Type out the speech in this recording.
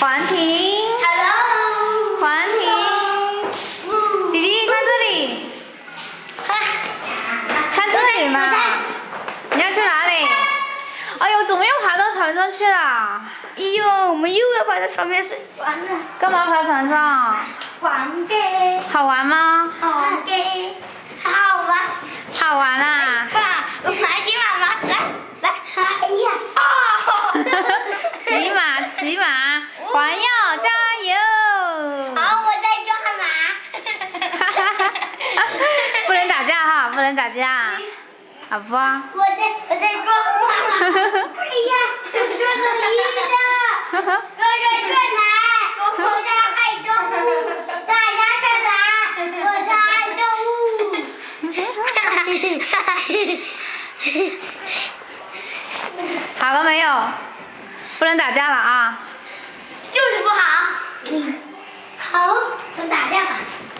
环婷 ，Hello， 环婷，弟弟看这里，看这里嘛，你要去哪里？哎呦，怎么又爬到船上去了？ 哎呦，我们又要爬到上面睡完了。 干嘛爬船上？ 玩的。 好玩吗？ 好玩的。好玩。 好玩啊！ 哈，我们来骑马吗？来，哎呀，哦！ 骑马，环耀加油！ 好，我在抓马。 不能打架哈，不能打架，好不？ 我在抓马。哎呀，抓到鱼了！抓来！我在爱动物，大家看来我在爱动物。 好了没有？不能打架了啊！ 就是不好。好，就打架吧。